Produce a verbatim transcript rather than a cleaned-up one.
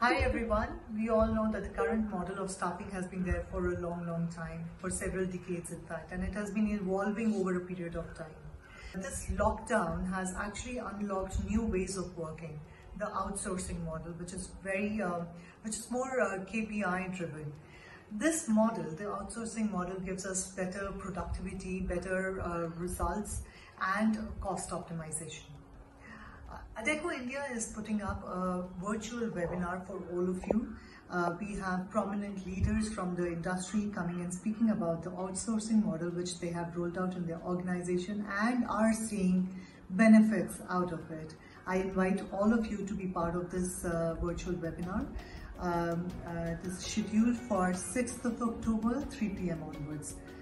Hi everyone. We all know that the current model of staffing has been there for a long, long time, for several decades in fact, and it has been evolving over a period of time. This lockdown has actually unlocked new ways of working, the outsourcing model, which is very, uh, which is more uh, K P I driven. This model, the outsourcing model, gives us better productivity, better uh, results, and cost optimization. Adecco India is putting up a virtual webinar for all of you. Uh, we have prominent leaders from the industry coming and speaking about the outsourcing model which they have rolled out in their organization and are seeing benefits out of it. I invite all of you to be part of this uh, virtual webinar. Um, uh, this is scheduled for sixth of October, three p m onwards.